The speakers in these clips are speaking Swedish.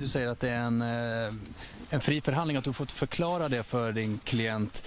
Du säger att det är en fri förhandling, att du får förklara det för din klient.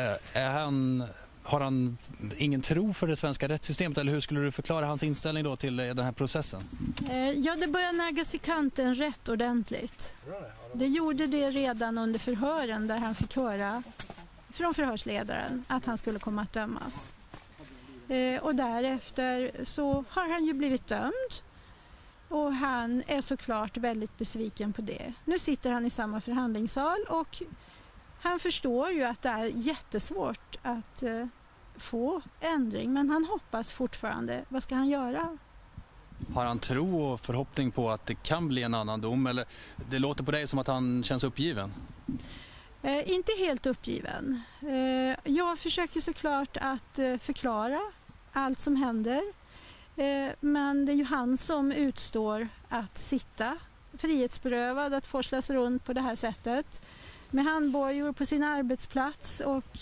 Har han ingen tro för det svenska rättssystemet, eller hur skulle du förklara hans inställning då till den här processen? Ja, det börjar naggas i kanten rätt ordentligt. Det gjorde det redan under förhören där han fick höra från förhörsledaren att han skulle komma att dömas. Och därefter så har han ju blivit dömd. Och han är såklart väldigt besviken på det. Nu sitter han i samma förhandlingssal och han förstår ju att det är jättesvårt att få ändring. Men han hoppas fortfarande. Vad ska han göra? Har han tro och förhoppning på att det kan bli en annan dom? Eller det låter på dig som att han känns uppgiven. Inte helt uppgiven. Jag försöker såklart att förklara allt som händer. Men det är ju han som utstår att sitta frihetsberövad, att forslas runt på det här sättet med handbojor på sin arbetsplats, och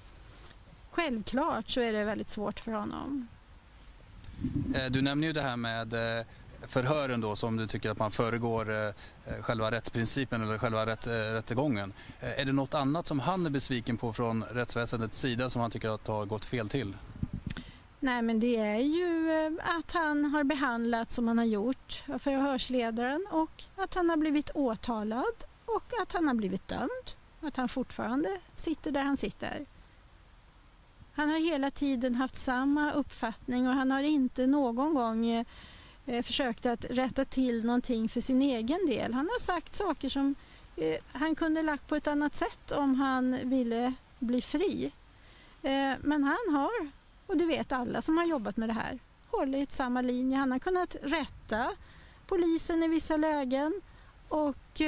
självklart så är det väldigt svårt för honom. Du nämner ju det här med förhören då, som du tycker att man föregår själva rättsprincipen eller själva rättegången. Är det något annat som han är besviken på från rättsväsendets sida som han tycker att har gått fel till? Nej, men det är ju att han har behandlat som han har gjort av förhörsledaren, och att han har blivit åtalad och att han har blivit dömd. Att han fortfarande sitter där han sitter. Han har hela tiden haft samma uppfattning och han har inte någon gång försökt att rätta till någonting för sin egen del. Han har sagt saker som han kunde lagt på ett annat sätt om han ville bli fri. Men han har, och det vet alla som har jobbat med det här, hållit samma linje. Han har kunnat rätta polisen i vissa lägen och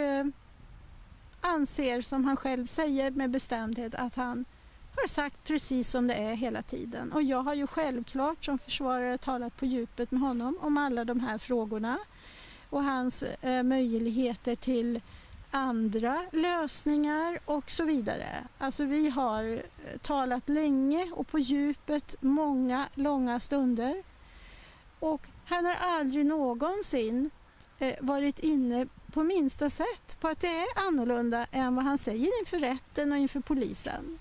anser, som han själv säger med bestämdhet, att han har sagt precis som det är hela tiden. Och jag har ju självklart som försvarare talat på djupet med honom om alla de här frågorna och hans möjligheter till andra lösningar och så vidare. Alltså vi har talat länge och på djupet många långa stunder, och han har aldrig någonsin varit inne på minsta sätt på att det är annorlunda än vad han säger inför rätten och inför polisen.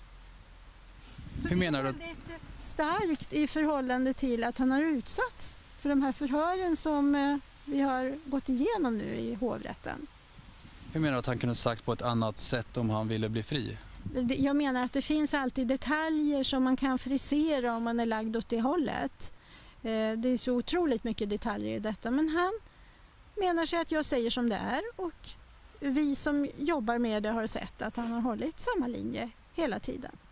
Så hur menar du? Det är väldigt starkt i förhållande till att han har utsatts för de här förhören som vi har gått igenom nu i hovrätten. Hur menar du att han kunde sagt på ett annat sätt om han ville bli fri? Jag menar att det finns alltid detaljer som man kan frisera om man är lagd åt det hållet. Det är så otroligt mycket detaljer i detta, men han menar sig att jag säger som det är, och vi som jobbar med det har sett att han har hållit samma linje hela tiden.